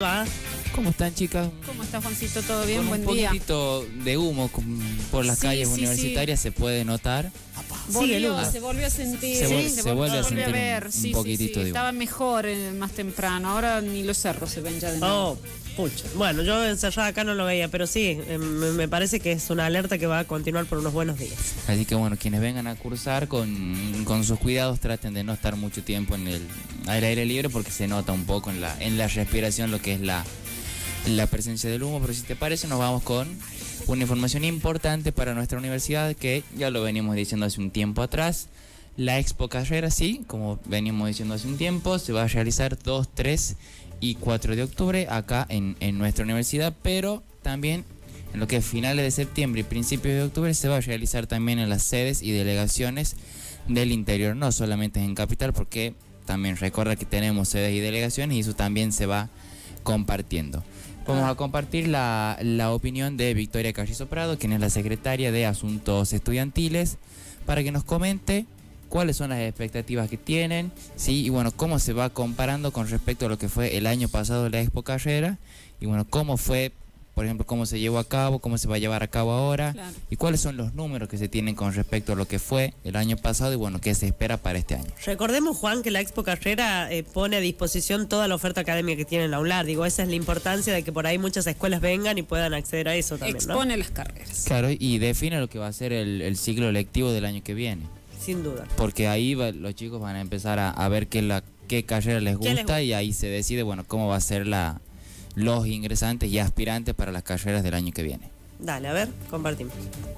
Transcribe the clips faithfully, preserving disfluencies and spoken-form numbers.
Va. ¿Cómo están, chicas? ¿Cómo está, Juancito? ¿Todo bien? Con Buen un día. poquito de humo con- por las Sí, calles sí, universitarias se puede notar. Volvió, el humo. se volvió a sentir. Se sí, vuel- se vuelve a volvió sentir un- ver. un Sí, sí, poquitito sí. de humo. Estaba mejor eh, más temprano. Ahora ni los cerros se ven ya de nuevo. Oh, pucha. Bueno, yo encerrada acá no lo veía, pero sí, eh, me, me parece que es una alerta que va a continuar por unos buenos días. Así que bueno, quienes vengan a cursar con, con sus cuidados traten de no estar mucho tiempo en el al aire libre porque se nota un poco en la, en la respiración lo que es la, la presencia del humo. Pero si te parece nos vamos con una información importante para nuestra universidad que ya lo venimos diciendo hace un tiempo atrás. La Expo Carrera, sí, como venimos diciendo hace un tiempo, se va a realizar dos, tres y cuatro de octubre acá en, en nuestra universidad, pero también en lo que es finales de septiembre y principios de octubre se va a realizar también en las sedes y delegaciones del interior, no solamente en Capital, porque también recuerda que tenemos sedes y delegaciones y eso también se va compartiendo. Vamos a compartir la, la opinión de Victoria Carrizo Prado, quien es la secretaria de Asuntos Estudiantiles, para que nos comente cuáles son las expectativas que tienen, sí, y bueno, cómo se va comparando con respecto a lo que fue el año pasado la Expo Carrera, y bueno, cómo fue, por ejemplo, cómo se llevó a cabo, cómo se va a llevar a cabo ahora, Claro. y cuáles son los números que se tienen con respecto a lo que fue el año pasado y bueno, qué se espera para este año. Recordemos, Juan, que la Expo Carrera eh, pone a disposición toda la oferta académica que tiene la UNLAR. Digo, esa es la importancia de que por ahí muchas escuelas vengan y puedan acceder a eso también, ¿no? Expone las carreras. Claro, y define lo que va a ser el, el ciclo lectivo del año que viene. Sin duda. Porque ahí va- los chicos van a empezar a, a ver qué, la, qué carrera les ¿Qué les gusta gusta? y ahí se decide, bueno, cómo va a ser la, los ingresantes y aspirantes para las carreras del año que viene. Dale, a ver, compartimos.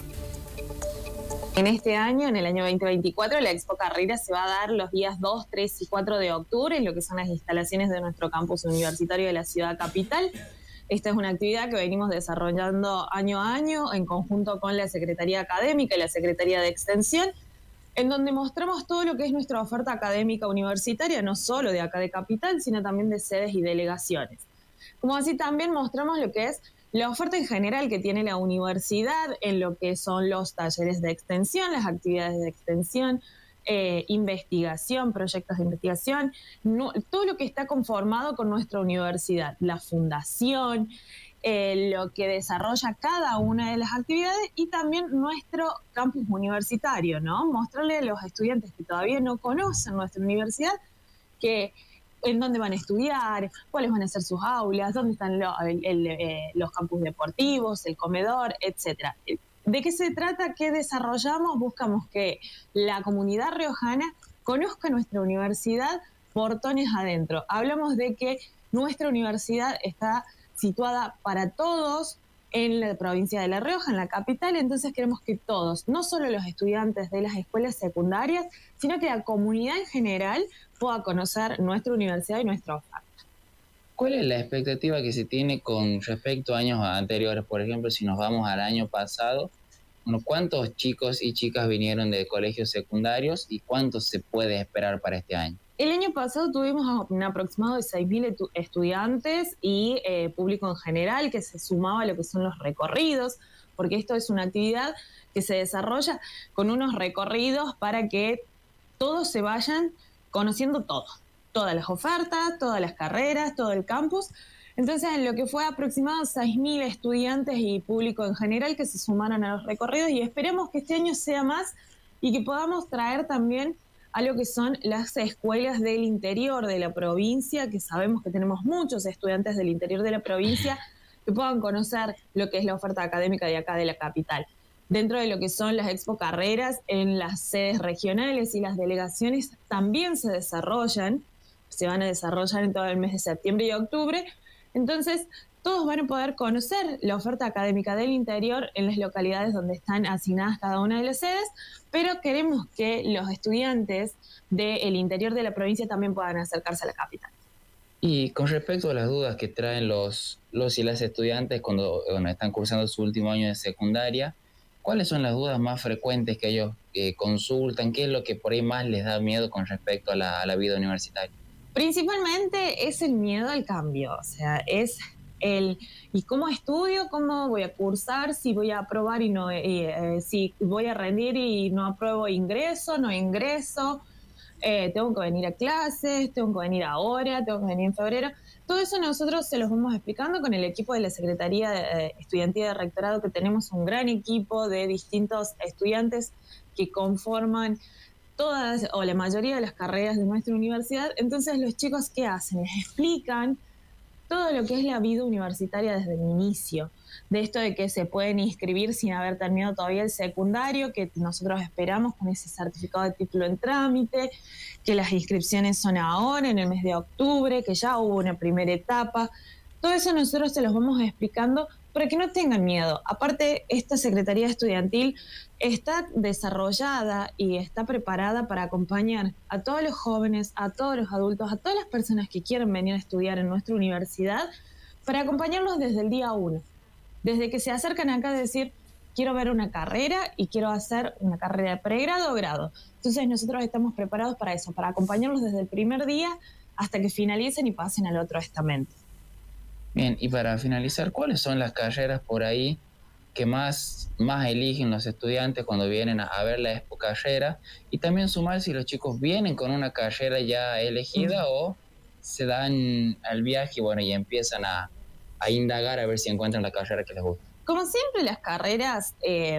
En este año, en el año veinte veinticuatro, la Expo Carrera se va a dar los días dos, tres y cuatro de octubre, en lo que son las instalaciones de nuestro campus universitario de la ciudad capital. Esta es una actividad que venimos desarrollando año a año en conjunto con la Secretaría Académica y la Secretaría de Extensión, en donde mostramos todo lo que es nuestra oferta académica universitaria, no solo de acá de Capital, sino también de sedes y delegaciones. Como así también mostramos lo que es la oferta en general que tiene la universidad en lo que son los talleres de extensión, las actividades de extensión, eh, investigación, proyectos de investigación, no, todo lo que está conformado con nuestra universidad, la fundación, eh, lo que desarrolla cada una de las actividades y también nuestro campus universitario, ¿no? Mostrarle a los estudiantes que todavía no conocen nuestra universidad que en dónde van a estudiar, cuáles van a ser sus aulas, dónde están lo, el, el, eh, los campus deportivos, el comedor, etcétera. ¿De qué se trata? ¿Qué desarrollamos? Buscamos que la comunidad riojana conozca nuestra universidad portones adentro. Hablamos de que nuestra universidad está situada para todos en la provincia de La Rioja, en la capital, entonces queremos que todos, no solo los estudiantes de las escuelas secundarias, sino que la comunidad en general pueda conocer nuestra universidad y nuestra oferta. ¿Cuál es la expectativa que se tiene con respecto a años anteriores? Por ejemplo, si nos vamos al año pasado, bueno, ¿cuántos chicos y chicas vinieron de colegios secundarios y cuánto se puede esperar para este año? El año pasado tuvimos un aproximado de seis mil etu- estudiantes y eh, público en general que se sumaba a lo que son los recorridos, porque esto es una actividad que se desarrolla con unos recorridos para que todos se vayan conociendo todo, todas las ofertas, todas las carreras, todo el campus. Entonces, en lo que fue aproximado seis mil estudiantes y público en general que se sumaron a los recorridos y esperemos que este año sea más y que podamos traer también a lo que son las escuelas del interior de la provincia, que sabemos que tenemos muchos estudiantes del interior de la provincia que puedan conocer lo que es la oferta académica de acá de la capital. Dentro de lo que son las Expo Carreras, en las sedes regionales y las delegaciones también se desarrollan, se van a desarrollar en todo el mes de septiembre y octubre. Entonces, todos van a poder conocer la oferta académica del interior en las localidades donde están asignadas cada una de las sedes, pero queremos que los estudiantes del interior de la provincia también puedan acercarse a la capital. Y con respecto a las dudas que traen los, los y las estudiantes cuando bueno, están cursando su último año de secundaria, ¿cuáles son las dudas más frecuentes que ellos eh, consultan? ¿Qué es lo que por ahí más les da miedo con respecto a la, a la vida universitaria? Principalmente es el miedo al cambio, o sea, es el ¿y cómo estudio? ¿Cómo voy a cursar? Si voy a aprobar y no, eh, eh, si voy a rendir y no apruebo, ingreso, no ingreso, eh, tengo que venir a clases, tengo que venir ahora, tengo que venir en febrero. Todo eso nosotros se los vamos explicando con el equipo de la Secretaría de, Estudiantil de Rectorado, que tenemos un gran equipo de distintos estudiantes que conforman todas o la mayoría de las carreras de nuestra universidad. Entonces los chicos, ¿qué hacen? Les explican todo lo que es la vida universitaria desde el inicio, de esto de que se pueden inscribir sin haber terminado todavía el secundario, que nosotros esperamos con ese certificado de título en trámite, que las inscripciones son ahora, en el mes de octubre, que ya hubo una primera etapa. Todo eso nosotros se los vamos explicando para que no tengan miedo. Aparte, esta Secretaría Estudiantil está desarrollada y está preparada para acompañar a todos los jóvenes, a todos los adultos, a todas las personas que quieren venir a estudiar en nuestra universidad, para acompañarlos desde el día uno. Desde que se acercan acá a decir, quiero ver una carrera y quiero hacer una carrera de pregrado o grado. Entonces nosotros estamos preparados para eso, para acompañarlos desde el primer día hasta que finalicen y pasen al otro estamento. Bien, y para finalizar, ¿cuáles son las carreras por ahí que más, más eligen los estudiantes cuando vienen a, a ver la Expo Carrera? Y también sumar si los chicos vienen con una carrera ya elegida uh-huh. o se dan al viaje y, bueno, y empiezan a, a indagar a ver si encuentran la carrera que les gusta. Como siempre, las carreras eh,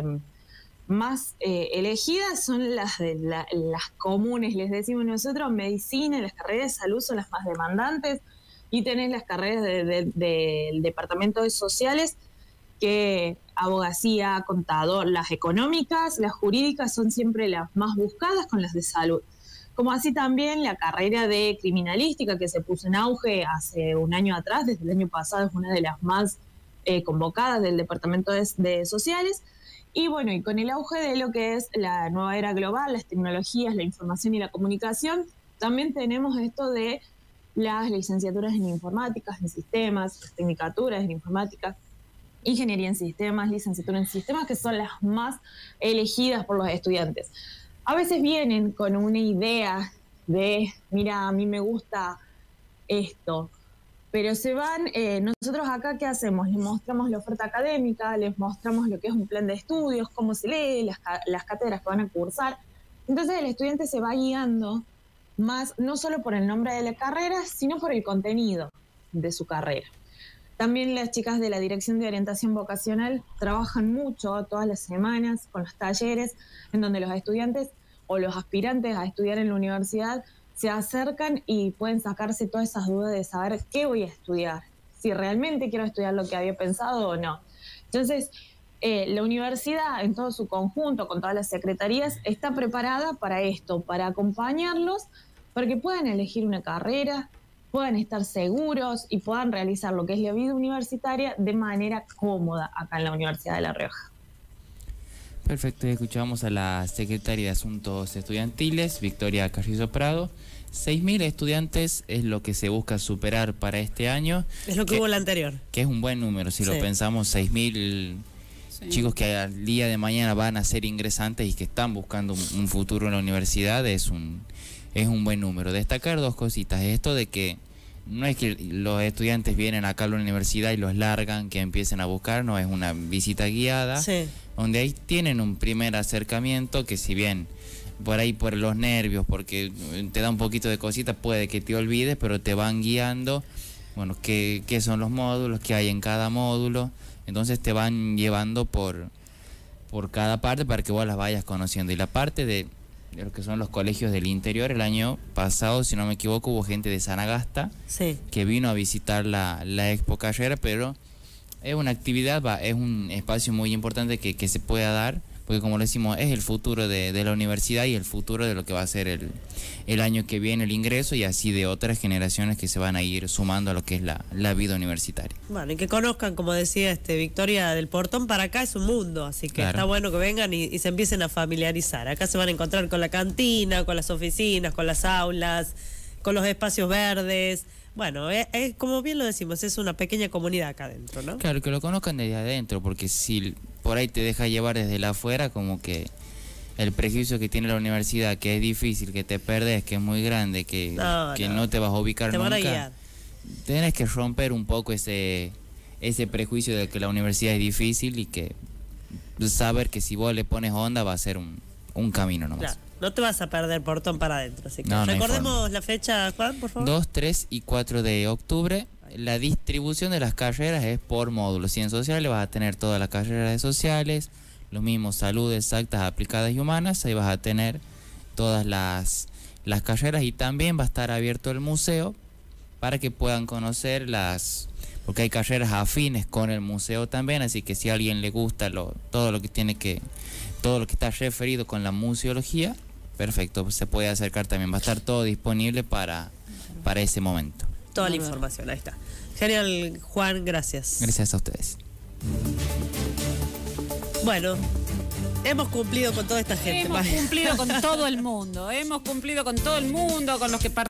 más eh, elegidas son las de la, las comunes, les decimos nosotros. Medicina, las carreras de salud son las más demandantes, y tenés las carreras del de, de, de departamento de sociales, que abogacía, contador, las económicas, las jurídicas son siempre las más buscadas con las de salud. Como así también la carrera de criminalística, que se puso en auge hace un año atrás, desde el año pasado es una de las más eh, convocadas del departamento de, de sociales. Y bueno, y con el auge de lo que es la nueva era global, las tecnologías, la información y la comunicación, también tenemos esto de las licenciaturas en informática, en sistemas, las tecnicaturas en informática, ingeniería en sistemas, licenciatura en sistemas, que son las más elegidas por los estudiantes. A veces vienen con una idea de, mira, a mí me gusta esto, pero se van, eh, nosotros acá, ¿qué hacemos? Les mostramos la oferta académica, les mostramos lo que es un plan de estudios, cómo se lee, las, las cátedras que van a cursar. Entonces el estudiante se va guiando más, no solo por el nombre de la carrera, sino por el contenido de su carrera. También las chicas de la Dirección de Orientación Vocacional trabajan mucho todas las semanas con los talleres en donde los estudiantes o los aspirantes a estudiar en la universidad se acercan y pueden sacarse todas esas dudas de saber qué voy a estudiar, si realmente quiero estudiar lo que había pensado o no. Entonces, eh, la universidad en todo su conjunto, con todas las secretarías, está preparada para esto, para acompañarlos, para que puedan elegir una carrera, puedan estar seguros y puedan realizar lo que es la vida universitaria de manera cómoda acá en la Universidad de La Rioja. Perfecto, escuchamos a la secretaria de Asuntos Estudiantiles, Victoria Carrizo Prado. seis mil estudiantes es lo que se busca superar para este año. Es lo que, que hubo el anterior. Que es un buen número, si sí. lo pensamos, seis mil sí. chicos que al día de mañana van a ser ingresantes y que están buscando un, un futuro en la universidad, es un, es un buen número. Destacar dos cositas, esto de que no es que los estudiantes vienen acá a la universidad y los largan, que empiecen a buscar, no, es una visita guiada, sí. donde ahí tienen un primer acercamiento que, si bien por ahí por los nervios, porque te da un poquito de cositas, puede que te olvides, pero te van guiando, bueno, qué, qué son los módulos, qué hay en cada módulo, entonces te van llevando por, por cada parte para que vos las vayas conociendo. Y la parte de, de lo que son los colegios del interior, el año pasado, si no me equivoco, hubo gente de Sanagasta sí. que vino a visitar la, la Expo Carrera, pero es una actividad, va, es un espacio muy importante que, que se pueda dar, porque como lo decimos, es el futuro de, de la universidad y el futuro de lo que va a ser el, el año que viene el ingreso, y así de otras generaciones que se van a ir sumando a lo que es la, la vida universitaria. Bueno, y que conozcan, como decía este Victoria, del portón para acá es un mundo, así que claro. está bueno que vengan y, y se empiecen a familiarizar. Acá se van a encontrar con la cantina, con las oficinas, con las aulas, con los espacios verdes. Bueno, es, es, como bien lo decimos, es una pequeña comunidad acá adentro, ¿no? Claro, que lo conozcan desde adentro, porque si por ahí te deja llevar desde la afuera, como que el prejuicio que tiene la universidad, que es difícil, que te perdes, que es muy grande, que no, que no, no te vas a ubicar te nunca. Van a guiar. Tienes que romper un poco ese, ese prejuicio de que la universidad es difícil, y que saber que si vos le pones onda va a ser un, un camino nomás. Claro. No te vas a perder portón para adentro, así que no, no recordemos la fecha, Juan, por favor. dos, tres y cuatro de octubre, la distribución de las carreras es por módulos. Si en sociales vas a tener todas las carreras de sociales, lo mismo salud, exactas, aplicadas y humanas, ahí vas a tener todas las, las carreras, y también va a estar abierto el museo para que puedan conocer las, porque hay carreras afines con el museo también, así que si a alguien le gusta lo, todo lo que tiene que, todo lo que está referido con la museología, perfecto, se puede acercar también, va a estar todo disponible para, para ese momento. Toda la información, ahí está. Genial, Juan, gracias. Gracias a ustedes. Bueno, hemos cumplido con toda esta gente. Hemos cumplido con todo el mundo, hemos cumplido con todo el mundo, con los que participan.